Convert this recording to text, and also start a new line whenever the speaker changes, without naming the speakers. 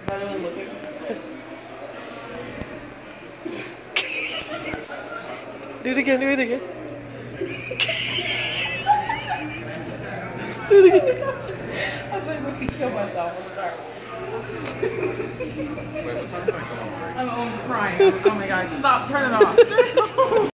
Do it again, do it again. Do it again.
I thought I could kill myself. I'm sorry.
Wait, what time am I going on break?
I'm crying. Oh my gosh, stop, turn it off. Turn it off.